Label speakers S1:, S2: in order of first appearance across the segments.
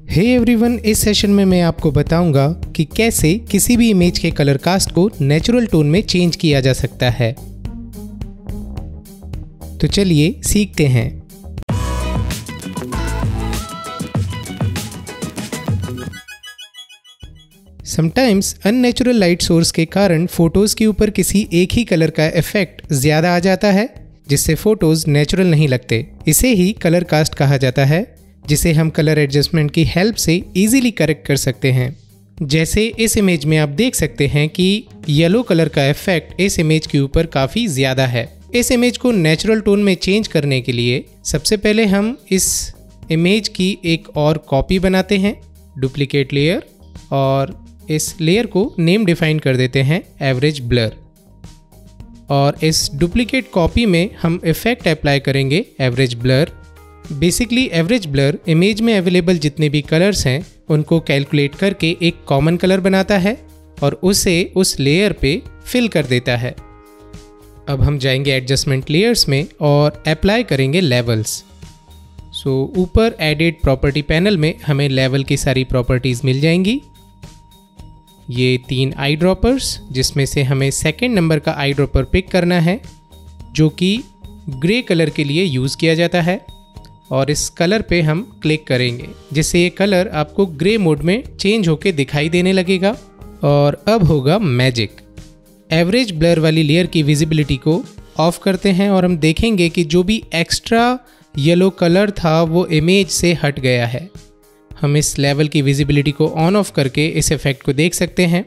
S1: Hey everyone, इस session में मैं आपको बताऊंगा कि कैसे किसी भी इमेज के कलर कास्ट को नेचुरल टोन में चेंज किया जा सकता है। तो चलिए सीखते हैं। समटाइम्स अननेचुरल लाइट सोर्स के कारण फोटोज के ऊपर किसी एक ही कलर का इफेक्ट ज्यादा आ जाता है, जिससे फोटोज नेचुरल नहीं लगते। इसे ही कलर कास्ट कहा जाता है, जिसे हम कलर एडजस्टमेंट की हेल्प से इजीली करेक्ट कर सकते हैं। जैसे इस इमेज में आप देख सकते हैं कि येलो कलर का इफेक्ट इस इमेज के ऊपर काफ़ी ज़्यादा है। इस इमेज को नेचुरल टोन में चेंज करने के लिए सबसे पहले हम इस इमेज की एक और कॉपी बनाते हैं, डुप्लीकेट लेयर, और इस लेयर को नेम डिफाइन कर देते हैं एवरेज ब्लर। और इस डुप्लीकेट कॉपी में हम इफेक्ट अप्लाई करेंगे average blur. Basically average blur image में अवेलेबल जितने भी कलर्स हैं उनको कैलकुलेट करके एक कॉमन कलर बनाता है और उसे उस लेयर पे फिल कर देता है। अब हम जाएंगे एडजस्टमेंट लेयर्स में और अप्लाई करेंगे लेवल्स। ऊपर एडिट प्रॉपर्टी पैनल में हमें लेवल की सारी प्रॉपर्टीज़ मिल जाएंगी। ये 3 आई ड्रॉपर्स, जिसमें से हमें सेकेंड नंबर का आई ड्रॉपर पिक करना है, जो कि ग्रे कलर के लिए यूज़ किया जाता है। और इस कलर पे हम क्लिक करेंगे, जिससे ये कलर आपको ग्रे मोड में चेंज होके दिखाई देने लगेगा। और अब होगा मैजिक। एवरेज ब्लर वाली लेयर की विजिबिलिटी को ऑफ करते हैं और हम देखेंगे कि जो भी एक्स्ट्रा येलो कलर था वो इमेज से हट गया है। हम इस लेवल की विजिबिलिटी को ऑन ऑफ करके इस इफेक्ट को देख सकते हैं।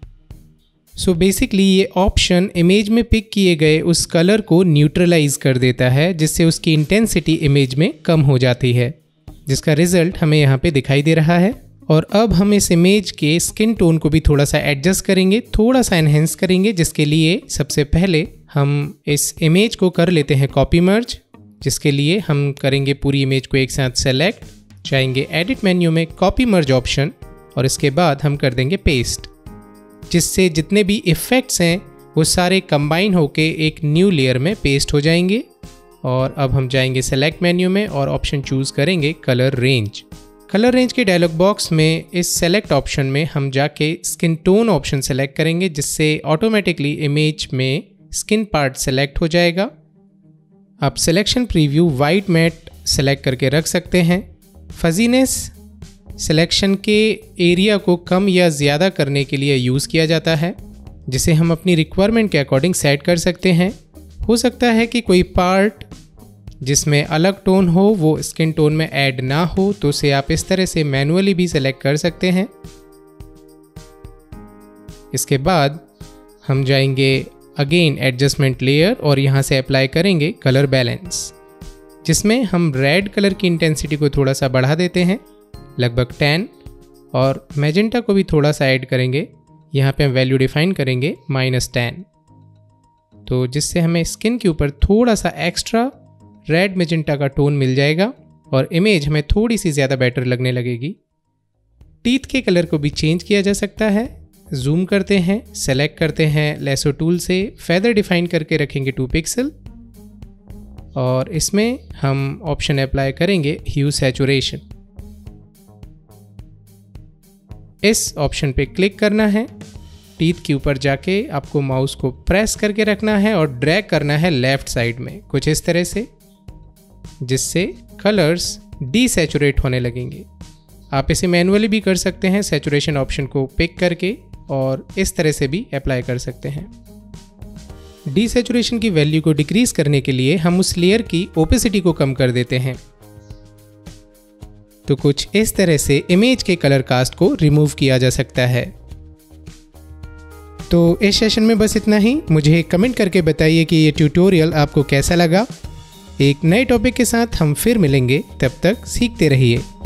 S1: बेसिकली ये ऑप्शन इमेज में पिक किए गए उस कलर को न्यूट्रलाइज कर देता है, जिससे उसकी इंटेंसिटी इमेज में कम हो जाती है, जिसका रिजल्ट हमें यहाँ पे दिखाई दे रहा है। और अब हम इस इमेज के स्किन टोन को भी थोड़ा सा एडजस्ट करेंगे, थोड़ा सा एनहेंस करेंगे, जिसके लिए सबसे पहले हम इस इमेज को कर लेते हैं कॉपी मर्ज, जिसके लिए हम करेंगे पूरी इमेज को एक साथ सेलेक्ट, जाएंगे एडिट मेन्यू में कॉपी मर्ज ऑप्शन, और इसके बाद हम कर देंगे पेस्ट, जिससे जितने भी इफ़ेक्ट्स हैं वो सारे कंबाइन होके एक न्यू लेयर में पेस्ट हो जाएंगे। और अब हम जाएंगे सेलेक्ट मेन्यू में और ऑप्शन चूज़ करेंगे कलर रेंज। कलर रेंज के डायलॉग बॉक्स में इस सेलेक्ट ऑप्शन में हम जाके स्किन टोन ऑप्शन सेलेक्ट करेंगे, जिससे ऑटोमेटिकली इमेज में स्किन पार्ट सेलेक्ट हो जाएगा। आप selection preview white matte select करके रख सकते हैं। फजीनेस सिलेक्शन के एरिया को कम या ज़्यादा करने के लिए यूज़ किया जाता है, जिसे हम अपनी रिक्वायरमेंट के अकॉर्डिंग सेट कर सकते हैं। हो सकता है कि कोई पार्ट जिसमें अलग टोन हो वो स्किन टोन में ऐड ना हो, तो उसे आप इस तरह से मैनुअली भी सेलेक्ट कर सकते हैं। इसके बाद हम जाएंगे अगेन एडजस्टमेंट लेयर और यहाँ से अप्लाई करेंगे कलर बैलेंस, जिसमें हम रेड कलर की इंटेंसिटी को थोड़ा सा बढ़ा देते हैं, लगभग 10, और मैजेंटा को भी थोड़ा सा ऐड करेंगे। यहाँ पे हम वैल्यू डिफाइन करेंगे -10, तो जिससे हमें स्किन के ऊपर थोड़ा सा एक्स्ट्रा रेड मैजेंटा का टोन मिल जाएगा और इमेज हमें थोड़ी सी ज़्यादा बेटर लगने लगेगी। टीथ के कलर को भी चेंज किया जा सकता है। जूम करते हैं, सेलेक्ट करते हैं लेसो टूल से, फेदर डिफाइन करके रखेंगे 2 पिक्सल, और इसमें हम ऑप्शन अप्लाई करेंगे ह्यू सैचुरेशन। इस ऑप्शन पे क्लिक करना है। टीथ के ऊपर जाके आपको माउस को प्रेस करके रखना है और ड्रैग करना है लेफ्ट साइड में, कुछ इस तरह से, जिससे कलर्स डीसैचुरेट होने लगेंगे। आप इसे मैनुअली भी कर सकते हैं, सैचुरेशन ऑप्शन को पिक करके, और इस तरह से भी अप्लाई कर सकते हैं। डीसैचुरेशन की वैल्यू को डिक्रीज करने के लिए हम उस लेयर की ओपेसिटी को कम कर देते हैं। तो कुछ इस तरह से इमेज के कलर कास्ट को रिमूव किया जा सकता है। तो इस सेशन में बस इतना ही। मुझे कमेंट करके बताइए कि ये ट्यूटोरियल आपको कैसा लगा। एक नए टॉपिक के साथ हम फिर मिलेंगे, तब तक सीखते रहिए।